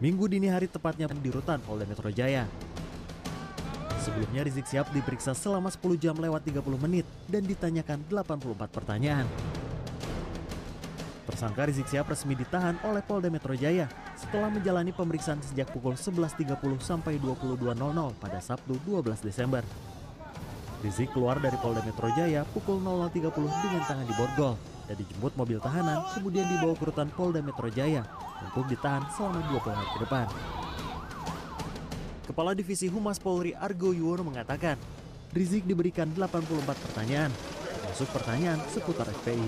Minggu dini hari tepatnya di rutan Polda Metro Jaya. Sebelumnya Rizik Syihab diperiksa selama 10 jam lewat 30 menit dan ditanyakan 84 pertanyaan. Tersangka Rizik Syihab resmi ditahan oleh Polda Metro Jaya setelah menjalani pemeriksaan sejak pukul 11.30 sampai 22.00 pada Sabtu 12 Desember. Rizik keluar dari Polda Metro Jaya pukul 00.30 dengan tangan diborgol dan dijemput mobil tahanan, kemudian dibawa ke rutan Polda Metro Jaya untuk ditahan selama 20 hari ke depan. Kepala Divisi Humas Polri Argo Yuwono mengatakan, Rizik diberikan 84 pertanyaan, termasuk pertanyaan seputar FPI.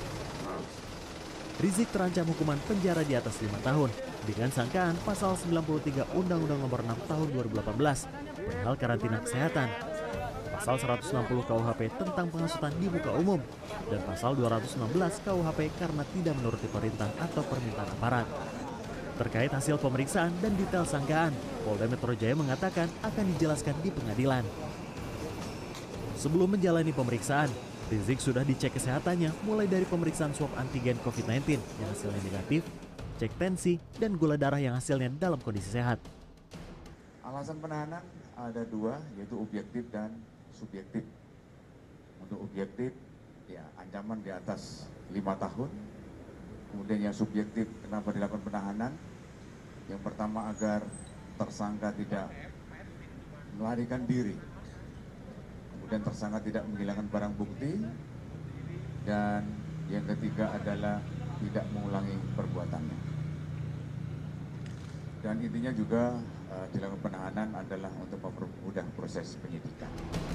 Rizik terancam hukuman penjara di atas 5 tahun dengan sangkaan pasal 93 Undang-Undang Nomor 6 Tahun 2018 perihal karantina kesehatan, pasal 160 KUHP tentang penghasutan di muka umum, dan pasal 216 KUHP karena tidak menuruti perintah atau permintaan aparat. Terkait hasil pemeriksaan dan detail sangkaan, Polda Metro Jaya mengatakan akan dijelaskan di pengadilan. Sebelum menjalani pemeriksaan, Rizik sudah dicek kesehatannya mulai dari pemeriksaan swab antigen COVID-19 yang hasilnya negatif, cek tensi, dan gula darah yang hasilnya dalam kondisi sehat. Alasan penahanan ada dua, yaitu objektif dan subjektif. Untuk objektif, ya ancaman di atas 5 tahun. Kemudian yang subjektif, kenapa dilakukan penahanan? Yang pertama agar tersangka tidak melarikan diri. Kemudian tersangka tidak menghilangkan barang bukti. Dan yang ketiga adalah tidak mengulangi perbuatannya. Dan intinya juga dilakukan penahanan adalah untuk mempermudah proses penyidikan.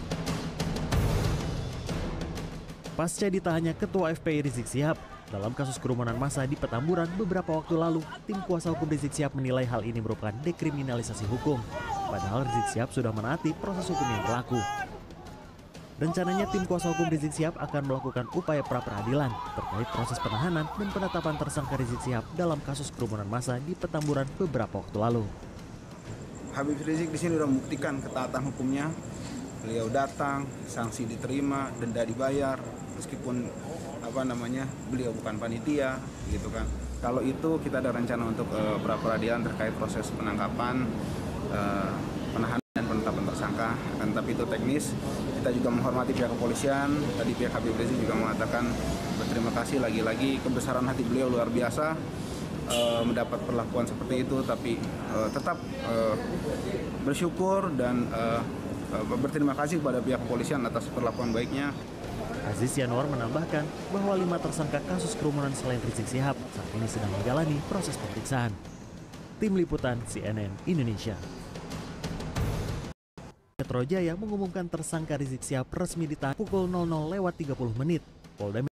Pasca ditahannya Ketua FPI Rizik Syihab dalam kasus kerumunan massa di Petamburan beberapa waktu lalu, tim kuasa hukum Rizik Syihab menilai hal ini merupakan dekriminalisasi hukum. Padahal Rizik Syihab sudah menaati proses hukum yang berlaku. Rencananya tim kuasa hukum Rizik Syihab akan melakukan upaya pra-peradilan terkait proses penahanan dan penetapan tersangka Rizik Syihab dalam kasus kerumunan massa di Petamburan beberapa waktu lalu. Habib Rizik di sini sudah membuktikan ketaatan hukumnya. Beliau datang, sanksi diterima, denda dibayar, meskipun beliau bukan panitia, gitu kan. Kalau itu kita ada rencana untuk pra-peradilan terkait proses penangkapan, penahanan dan penetapan tersangka. Dan tapi itu teknis. Kita juga menghormati pihak kepolisian. Tadi pihak Habib Rizik juga mengatakan berterima kasih lagi-lagi, kebesaran hati beliau luar biasa mendapat perlakuan seperti itu, tapi tetap bersyukur dan berterima kasih kepada pihak kepolisian atas perlakuan baiknya. Aziz Yanuar menambahkan bahwa 5 tersangka kasus kerumunan selain Rizik Syihab saat ini sedang menjalani proses pemeriksaan. Tim Liputan CNN Indonesia. Metro Jaya mengumumkan tersangka Rizik Syihab resmi ditahan pukul 00.30 Polda